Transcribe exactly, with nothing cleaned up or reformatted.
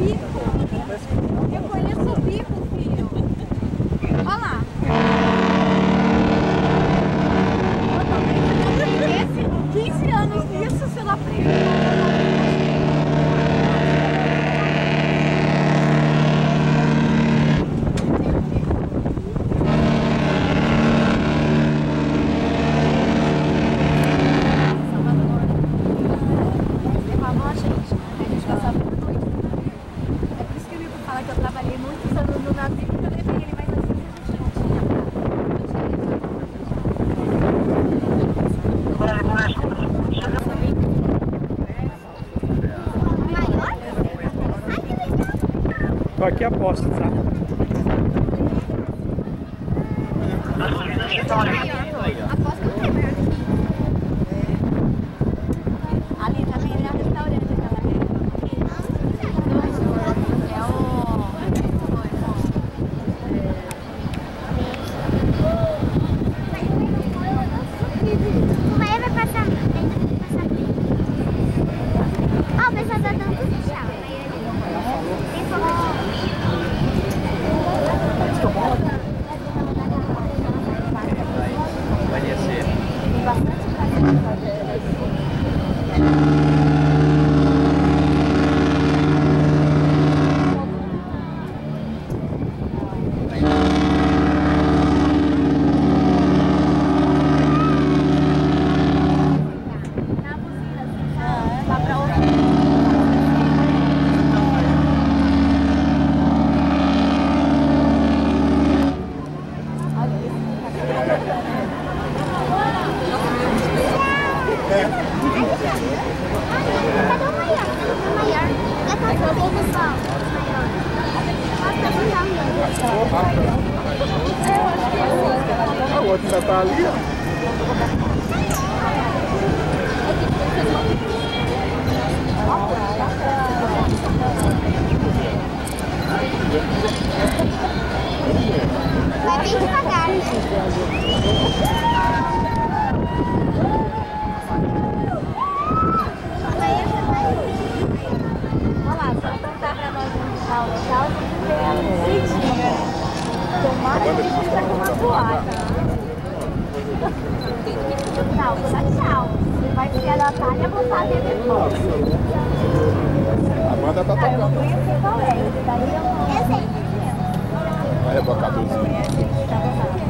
bico. Eu conheço o bico, filho. Olha lá. Esse, quinze anos nisso, se não aprende. Que eu trabalhei muitos anos no navio, porque eu levei ele, mas assim a gente não tinha Tô aqui a posta, tá? a posta não tem maior que ali também é o restaurante, aquela é o Ah, o outro ainda tá ali, ó. vai bem devagar, né? Olha lá, se ela contar pra nós onde está o local, a gente vê ela direitinho. Tomara que ele esteja com uma toalha. Tchau, vou dar tchau. Você vai ser a Natália, vou fazer depois. Amanda tá Ah, eu não tocando. conheço qual é. Esse daí eu não... Vai rebocar a blusinha.